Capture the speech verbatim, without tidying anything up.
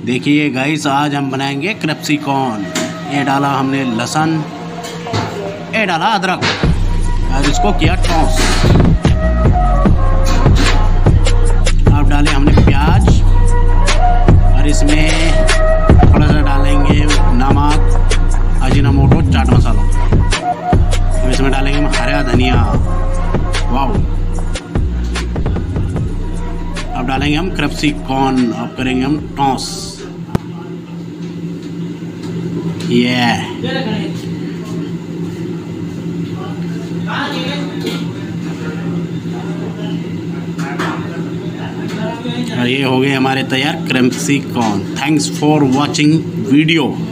देखिए गाइस, आज हम बनाएंगे क्रैप्सिकॉर्न। ये डाला हमने लहसुन, ये डाला अदरक और इसको किया टॉस। अब डाले हमने प्याज और इसमें थोड़ा सा डालेंगे नमक, अजीनोमोटो, चाट मसाला। अब इसमें डालेंगे हम हरा धनिया। वाह। अब डालेंगे हम क्रैप्सिकॉर्न। अब करेंगे हम टॉस। ये और ये हो गए हमारे तैयार क्रैप्सिकॉर्न। Thanks for watching video.